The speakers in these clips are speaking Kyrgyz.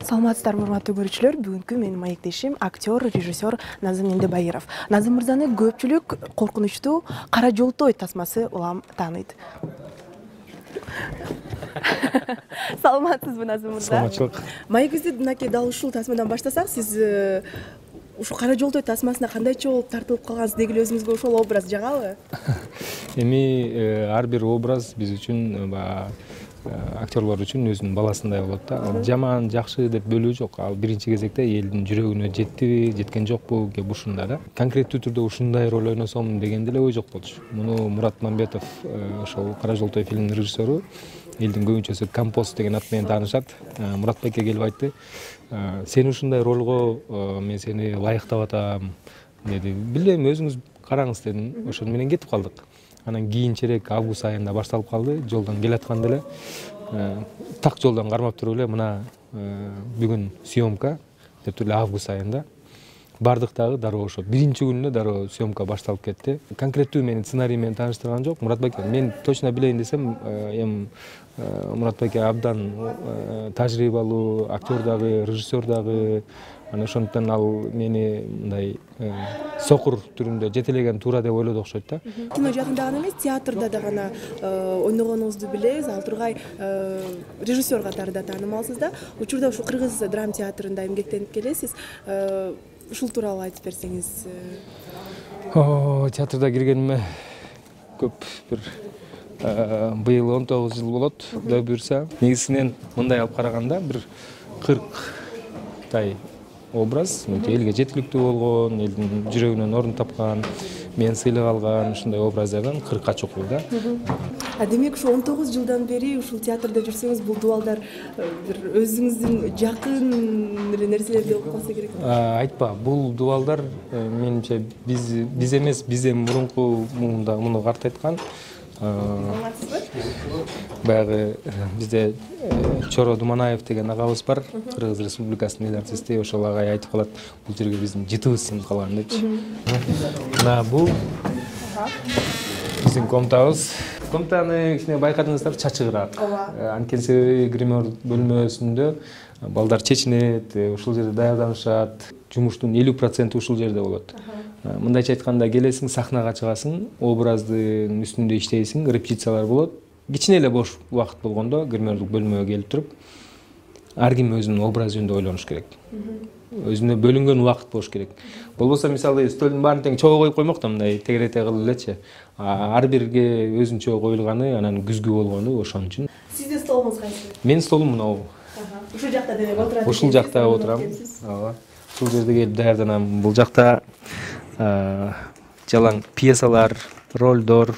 Саламатсыздарбы, урматтуу көрүүчүлөр. Бүгүнкү менин маектешим актер, режиссер Назым Мендебайыров. Назым мырзаны көпчүлүк коркунучтуу Кара Жолтой тасмасы улам тааныйт. Саламатсызбы, Назым мырза? Саламатчылык. Маегибизди мынакей дал ушул тасмадан баштасак, сиз ушу Кара Жолтой тасмасына кандайча болуп тартылып калгансыз, деги эле өзүңүзгө ошол образ жагабы? Эми ар бир образ биз үчүн актерлор үчүн өзүнүн баласындай болот да. Жаман, жакшы деп бөлүү жок. Ал биринчи кезекте элдин жүрөгүнө жеттиби, жеткен жокпу, кеп ушунда да. Конкреттүү түрдө ушундай роль ойносом деген деле ой жок болчу. Муну Мурат Мамбетов, ошол Кара Жолтой фильминин режиссеру, элдин көбүнчөсү Композ деген ат менен таанышат. Мурат байке келип айтты: "Сен ушундай ролго мен сени ылайыктап атам" деди. "Билем, өзүңүз караңыз" дедим. Ошону менен кетип калдык. Анан кийинчерээк август айында башталып калды. Жолдон келатканда эле так жолдон кармап туруп эле мына бүгүн съемка деп туруп эле август айында бардык дагы дароо ошо биринчи күнүнө дароо съемка башталып кетти. Конкреттүү мени сценарий менен тааныштырган жок. Мурат байке, мен точно билейин десем, эми Мурат байке абдан тажрыйбалуу актер дагы, режиссер дагы. Анан ошондуктан ал мени мындай сокур түрүндө жетелеген туура деп ойлоду окшойт да. Кино жагында гана эмес, театрда да гана ойногонуңузду билебиз. Ал тургай режиссер катарында таанымалсыз да. Учурда ушу Кыргыз драма театрында эмгектенип келесиз. Ушул тууралуу айтып берсеңиз. Театрда киргениме көп бир быйыл 19 жыл болот, Кудай буйрса. Негизинен мындай алып караганда бир 40 образ элге жеткиликтүү болгон, элдин жүрөгүнөн орун тапкан, мен сыйлык алган ушундай образдардан 40ка чукул да. Демек ушу 19 жылдан бери ушул театрда жүрсөңүз, бул дубалдар бир өзүңүздүн жакын эле нерселерди болуп калса керек. Айтпа, бул дубалдар менимче биз эмес, бизден мурунку муну карт айткан. Баягы бизде Чоро Думанаев деген агабыз бар, Кыргыз Республикасынын эл артисти. Ошол агай айтып калат, бул жерге биздин жытыбыз сиңип калган депчи. Мына бул биздин комнатабыз. Комнатаны кичине байкадыңыздар, чачыгыраак. Анткени себеби гример бөлмөсүндө балдар чечинет, ушул жерде даярданышат. Жумуштун 50% ушул жерде болот. Мындайча айтканда, келесиң, сахнага чыгасың, образдын үстүндө иштейсиң, репетициялар болот. Кичине эле бош убакыт болгондо гримердик бөлмөгө келип туруп, ар ким өзүнүн образы жөнүндө ойлонуш керек. Өзүнө бөлүнгөн убакыт болуш керек. Болбосо мисалы стөлдүн баарын тең чогуу коюп коймок да, мындай тегерете кылып элечи. Ар бирге өзүнчө коюлганы, анан күзгү болгону ошон үчүн. Сиздин столуңуз кайсы? Менин столум мынау. Ушул жакта демек отурат. Ушул жакта отурам. Ооба. Ушул жерде келип даярданам. Бул жакта жалаң пьесалар, ролдор,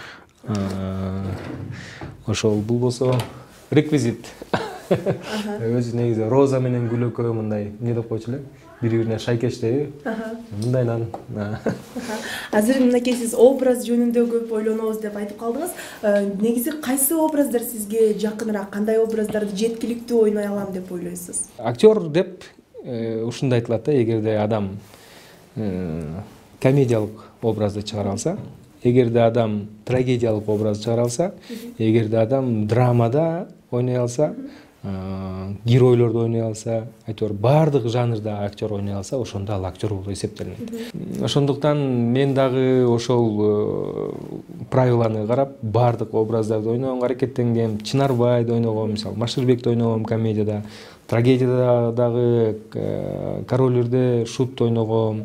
ошол болбосо реквизит. Өзү негизи роза менен гүл экөө мындай эмне деп койчу эле, бири-бирине шайкештеби. Мындайнан. Азыр мынакей сиз образ жөнүндө көп ойлонобуз деп айтып калдыңыз. Негизи кайсы образдар сизге жакыныраак, кандай образдарды жеткиликтүү ойной алам деп ойлойсуз? Актер деп ушундай айтылат да, эгерде адам комедиялык образды чыгара алса, эгерде адам трагедиялык образды чыгара алса, эгерде адам драмада ойной алса, геройлорду ойной алса, айтор бардык жанрда актер ойной алса, ошондо ал актер болуп эсептелинет. Ошондуктан мен дагы ошол правиланы карап бардык образдарды ойногонго аракеттенгем. Чынарбайды ойногом, мисалы Машырбекти ойногом комедияда, трагедияда дагы Король Шут ойногом,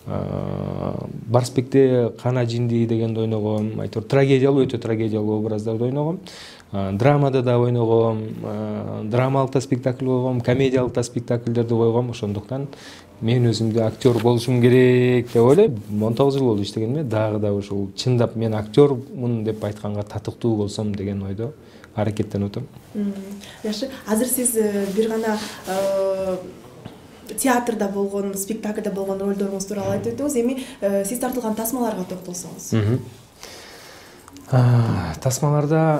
Барсбекте Кана Жинди дегенди ойногом, айтор трагедиялуу, өтө трагедиялуу образдарды ойногом. Драмада да ойногом, драмалык да спектакль койгом, комедиялык да спектакльдерди койгом. Ошондуктан мен өзүмдү актер болушум керек деп ойлойм. 19 жыл болду иштегениме, дагы да ушул чындап мен актермун деп айтканга татыктуу болсом деген ойдо аракеттенип атам. Жакшы. Азыр сиз бир гана театрда болгон, спектакльда болгон ролдоруңуз тууралуу айтып өттүңүз. Эми сиз тартылган тасмаларга токтолсоңуз. Тасмаларда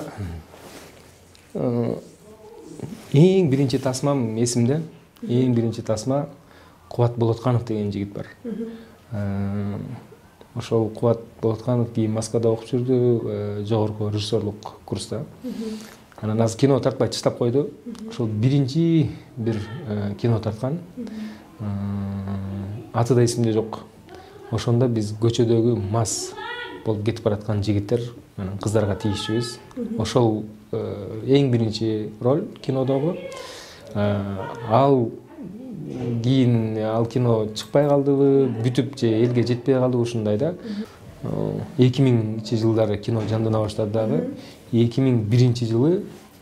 эң биринчи тасмам эсимде. Эң биринчи тасма Кубат Болотканов деген жигит бар. Ошол Кубат Болотканов кийин Москвада окуп жүрдү, жогорку режиссерлук курста. Анан азыр кино тартпай таштап койду. Ошол биринчи бир кино тарткан. Аты да эсимде жок. Ошондо биз көчөдөгү мас болуп кетип бараткан жигиттер, анан кыздарга тийишчүбүз. Ошол эң биринчи роль кинодогу. Ал кийин ал кино чыкпай калдыбы, бүтүп же элге жетпей калдыбы ушундай да. 2000-жылдары кино жандана баштады дагы. 2001-жылы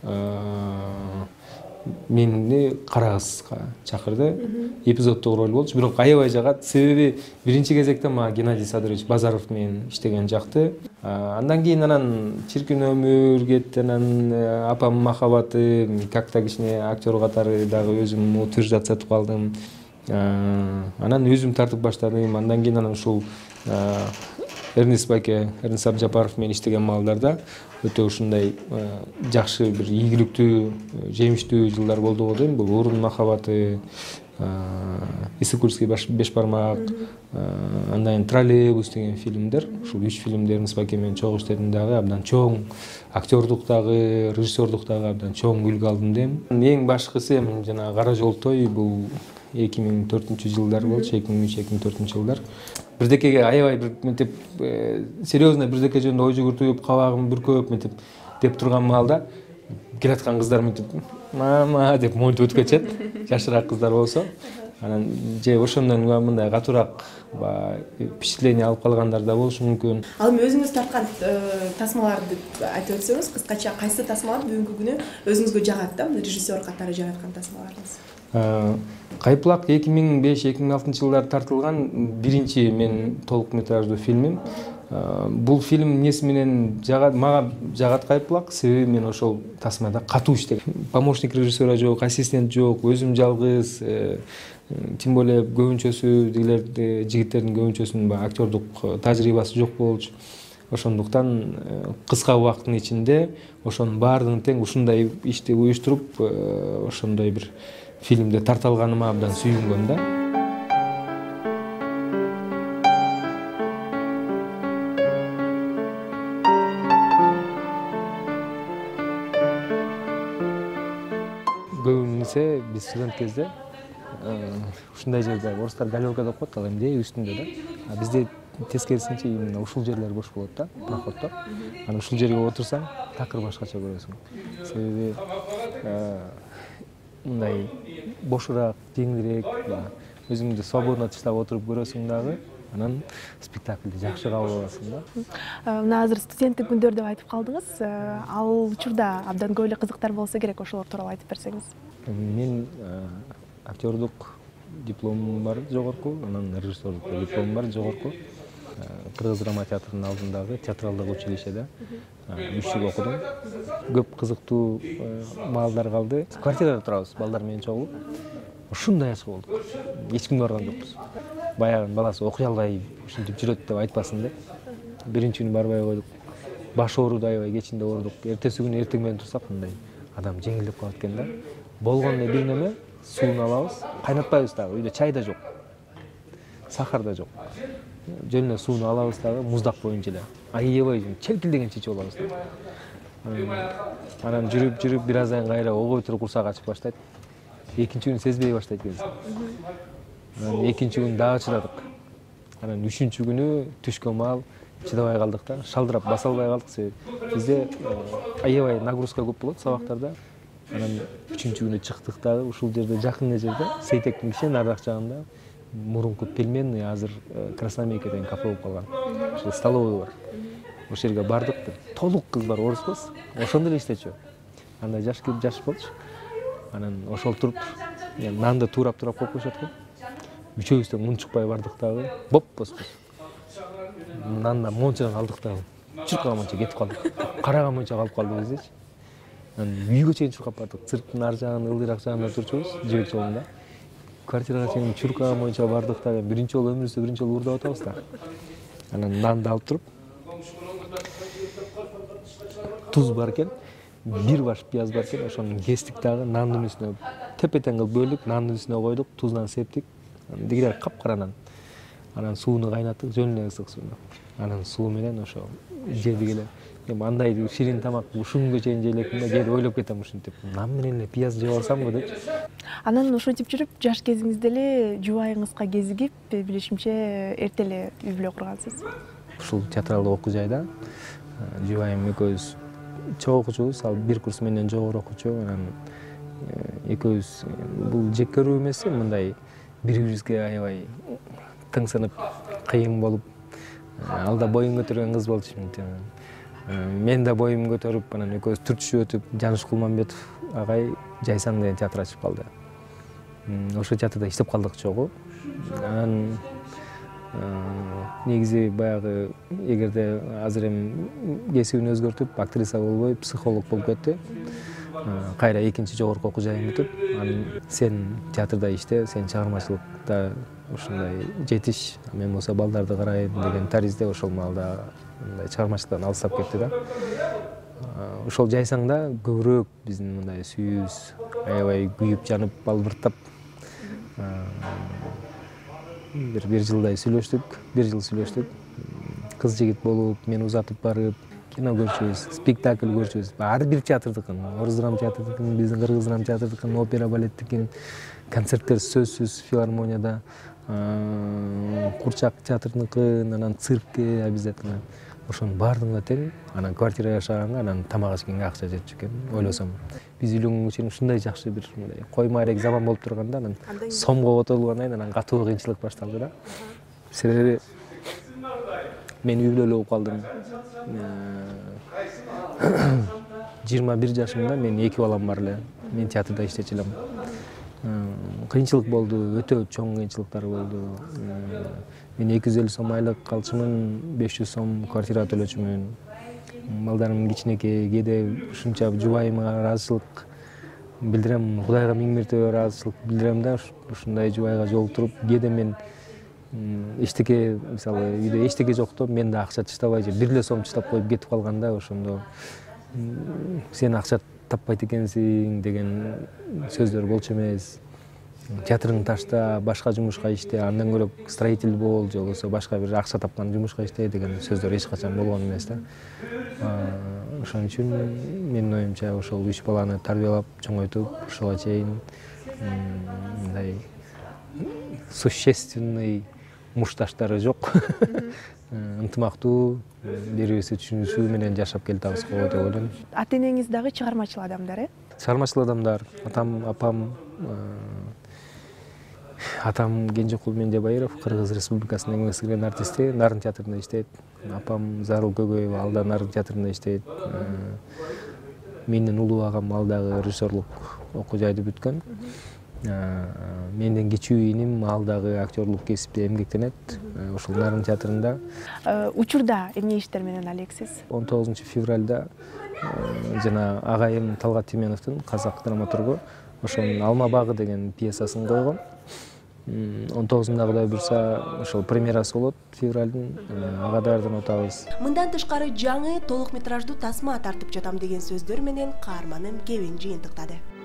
мени Карагызга чакырды. Эпизоддук роль болчу, бирок аябай жагат. Себеби биринчи кезекте мага Геннадий Садырович Базаров менен иштеген жакты. Андан кийин анан Чиркин өмүр кетти, анан Апам махабаты, как-то кичине актер катары дагы өзүм утверждать сатып калдым. Анан өзүм тартып баштадым. Андан кийин анан ушул Эрнест Байке, Эрнест Абжапаров менен иштеген маалдарда өтө ушундай жакшы бир ийгиликтүү, жемиштүү жылдар болду го дейм. Бул Орун махабаты, Иссык-Кульский беш бармак, андан Троллейбус деген фильмдер. Ушул 3 фильмди Эрнест Байке менен чогуу иштедим дагы, абдан чоң актёрдук дагы, режиссердук дагы абдан чоң үлгү алдым дейм. Эң башкысы эми жана Кара жолтой бул 2004-жылдар болчу, 2003-2004-жылдар. Бирдекеге аябай бир мынтип серьезно бирдеке жөнүндө ой жүгүртүп, кабагым бүркөп мынтип деп турган маалда келаткан кыздар мынтип мама деп монтип өтүп кетишет. Жашыраак кыздар болсо, анан же ошондон мындай катуураак впечатление алып калгандар да болушу мүмкүн. Ал эми өзүңүз тарткан тасмаларды айтып өтсөңүз, кыскача кайсы тасмалар бүгүнкү күнү өзүңүзгө жагат да, режиссер катары жараткан тасмаларыңыз? Кайпылак 2005-2006-жылдары тартылган биринчи мен толук метраждуу фильмим. Бул фильм эмнеси менен мага жагат Кайпылак, себеби мен ошол тасмада катуу иштегем. Помощник режиссера жок, ассистент жок, өзүм жалгыз, тем более көбүнчөсү дегилерди жигиттердин көбүнчөсүнүн актёрдук тажрыйбасы жок болчу. Ошондуктан кыска убакыттын ичинде ошонун баардыгын тең ушундай ишти уюштуруп, ошондой бир фильмде тарта алганыма абдан сүйүнгөм да. Көбүнесе биз студент кезде ушундай жерде орустар галёрка деп коет, ал эми үстүндө да. Бизде тескерисинче именно ушул жерлер бош болот да, проходдо. Анан ушул жерге отурсаң, такыр башкача көрөсүң. Себеби мындай бошураак, жеңилирээк, өзүңдү свободно таштап отуруп көрөсүң дагы. Анан спектакльди жакшы кабыл аласың да. Мына азыр студенттик күндөр деп айтып калдыңыз. Ал учурда абдан көп эле кызыктар болсо керек, ошолор тууралуу айтып берсеңиз. Мен актёрдук дипломум бар жогорку, анан режиссерлук дипломум бар жогорку. Кыргыз драма театрынын алдындагы театралдык училищеде 3 жыл окудум. Көп кызыктуу маалдар калды. Квартирада турабыз, балдар менен чогуу. Ушундай ачык болдук. Эч кимге барган жокпуз. Баягы баласы окуй албай ушинтип жүрөт деп айтпасын деп. Биринчи күнү барбай койдук. Баш ооруду аябай, кечинде оорудук. Эртеси күнү эртең менен турсак мындай адам жеңилдеп калат экен да. Болгондой бир неме, суун алабыз, кайнатпайбыз дагы. Үйдө чай да жок. Сахар да жок. Жөн эле сууну алабыз дагы муздак боюнча эле. Аябай челкилдегенче ичип алабыз. Анан жүрүп бир аздан кайра огой туруп курсак ачып баштайт. Экинчи күнү сезбей баштайт экенсиң. Анан экинчи күнү дагы чыдадык. Анан үчүнчү күнү түшкө маал чыдабай калдык да, шалдырап баса албай калдык. Себеби бизде аябай нагрузка көп болот сабактарда. Анан үчүнчү күнү чыктык дагы ушул жерде жакын эле жерде, Сейтектин кичине нарыраак жагында мурунку пельменный, азыр Красномейка деген кафе болуп калган. Ошол столовый бар. Ошол жерге бардык, толук кыз бар, орус кыз. Ошондо эле иштечү. Андай жаш болчу. Анан ошол туруп, нанды турап коюп коюшат экен. Үчөөбүз да мун чыкпай бардык дагы. Боп-боспуз. Нандан мончадан алдык дагы. Чуркаган монча кетип калдык. Караган монча калып калды биздечи. Анан үйгө чейин чуркап бардык. Цирктин ар жагында, ылдыйраак жагында турчубуз, жибек жолунда. Квартирага чейин чуркаган монча бардык дагы. Биринчи жолу өмүрүбүздө биринчи жолу уурдап атабыз да. Анан нанды алып туруп, туз бар экен, бир баш пияз бар экен, ошону кестик дагы, нандын үстүнө тепе-тең кылып бөлдүк, нандын үстүнө койдук, туздан септик. Дегилер капкара нан. анан сууну кайнаттык, жөн эле ысык сууну. Анан суу менен ошо жедик эле. Эми андай ширин тамак ушул күнгө чейин жей элекмин да, кээде ойлоп кетем ушинтип. Нан менен эле пияз жеп алсамбы депчи. Анан ошентип жүрүп, жаш кезиңизде эле жубайыңызга кезигип, билишимче эрте эле үй бүлө кургансыз. Ушул театралдык окуу жайда жубайым экөөбүз чогуу окуучубуз, ал бир курс менден жогору окуучу. Анан экөөбүз бул жек көрүү эмес, мындай бири-бирибизге аябай тыңсынып, кыйын болуп, ал да боюн көтөргөн кыз болчу. Мен да боюм көтөрүп, анан экөөбүз түртүшүп өтүп, Жаныш Кулманбетов агай Жайсаң деген театр ачып калды. Ошо театрда иштеп калдык чогуу. Анан негизи баягы эгерде азыр эми кесибин өзгөртүп, актриса болбой, психолог болуп кетти. Кайра экинчи жогорку окуу жайын бүтүп, анан сен театрда иште, сен чыгармачылыкта ушундай жетиш, мен болсо балдарды карайм деген таризде ошол маалда мындай чыгармачылыктан алыстап кетти да. Ошол Жайсаңда көбүрөөк биздин мындай сүйүүбүз аябай күйүп жанып, балбырттап бир жылдай сүйлөштүк, бир жыл сүйлөштүк. Кыз жигит болуп, мен узатып барып, кино көрчүбүз, спектакль көрчүбүз. Ар бир театрдыкын, Орус драма театрдыкын, биздин Кыргыз драма театрдыкын, опера балеттикин, концерттер сөзсүз филармонияда, Курчак театрыныкын, анан циркке обязательно. Ошонун баардыгына тең, анан квартирада жашаганга, анан тамак ичкенге акча жетчү экен, ойлосом. Биз үйлөнгөнгө чейин ушундай жакшы бир мындай коймарек заман болуп турганда, анан сомго отурулгандан кийин анан катуу кыйынчылык башталды да. Себеби мен үй бүлөлүү болуп калдым. 21 жашымда мен 2 балам бар эле. Мен театрда иштечү элем. Кыйынчылык болду, өтө чоң кыйынчылыктар болду. Мен 250 сом айлык алчумун, 500 сом квартира төлөчүмүн. Балдарым кичинекей, кээде ушунча жубайыма ыраазычылык билдирем, Кудайга миң мертебе ыраазычылык билдирем да, ушундай жубайга жолуктуруп, кээде мен эчтеке, мисалы, үйдө эчтеке жоктоп, мен да акча чыштабай же 1 сом чыштап коюп кетип калганда, ошондо сен акча таппайт экенсиң деген сөздөр болчу эмес. Театрың ташта, башка жумушка иште, андан көрө строитель бол, же болбосо башка бир акча тапкан жумушка иште деген сөздөр эч качан болгон эмес да. Ошон үчүн менин оюмча ошол 3 баланы тарбиялап, чоңойтуп, ушуга чейин мындай существенный мушташтары жок. Ынтымактуу, бири-бирибизди түшүнүшүү менен жашап келатабыз го деп ойлойм. Ата-энеңиз дагы чыгармачыл адамдар, Чыгармачыл адамдар, атам, апам, атам Кенжекул Мендебайыров, Кыргыз Республикасынын эң сиңген артисти, Нарын театрында иштейт. Апам Зарыл Көгөева, ал да Нарын театрында иштейт. Менден улуу агам ал дагы режиссерлук окуу жайды бүткөн. Менден кичүү иним ал дагы актерлук кесипте эмгектенет. Ошол Нарын театрында. Учурда эмне иштер менен алексиз? 19 февралда жана агайым Талгат Тименовдун, казак драматургу, ошонун Алма багы деген пьесасын койгон. 19-unda Кудай буйрса ошол премьерасы болот февралдын, ага даярданып атабыз. Мындан тышкары жаңы толук метраждуу тасма тартып жатам деген сөздөр менен каарманын кебин жыйынтыктады.